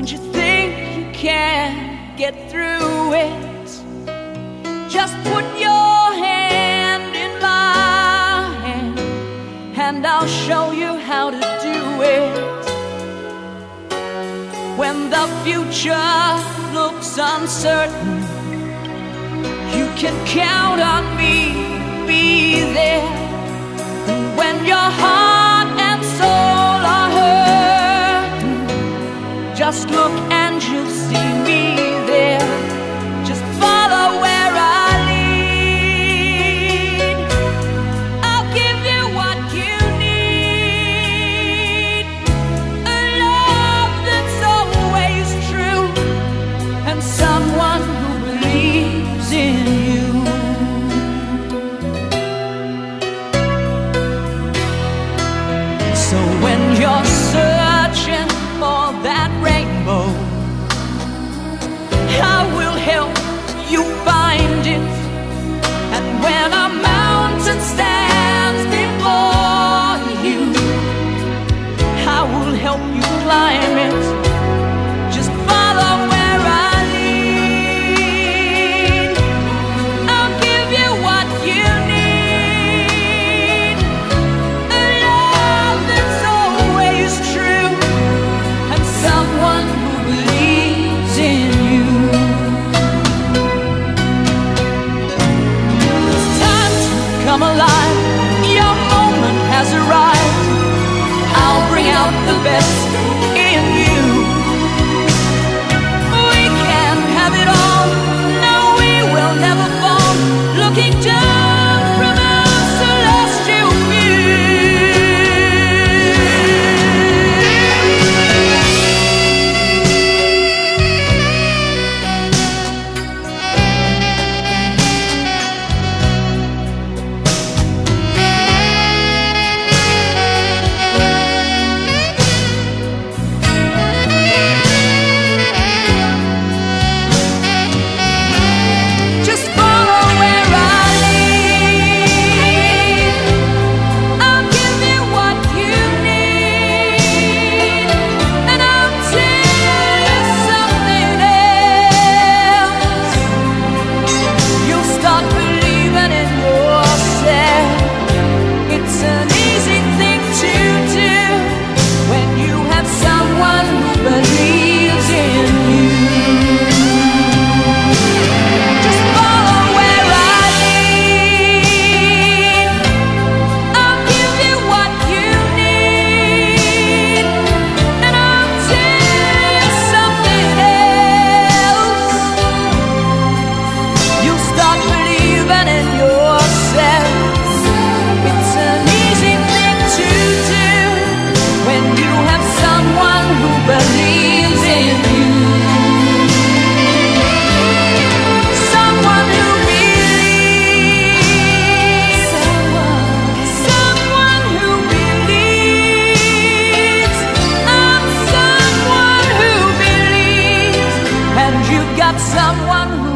and you think you can get through it, just put your hand in my hand and I'll show you how to do it. When the future looks uncertain, you can count on me to be there. And when your heart and soul are hurting, just look and you'll see me there. Just follow where I lead. I'll give you what you need, a love that's always true, and someone who believes in you. So when you're searching for that rainbow, I will help you find it. And when a mountain stands before you, I will help you climb it. Just follow where I lead. I'll give you what you need, a love that's always true, and someone who believes in you. It's time to come alive. Your moment has arrived. I'll bring out the best in you. We can have it all. No, we will never fall. Looking down from a celestial view. Just follow where I lead. I'll give you what you need, and I'll tell you something else. You'll start believing in yourself. It's an easy thing to do when you have someone who believes in you. Just follow where I lead. I'll give you what you need, and I'll tell you something else. You'll start believing in yourself. It's an easy thing to do when you have someone who believes in you. Someone who believes. Someone who believes. I'm someone who believes, and you've got someone who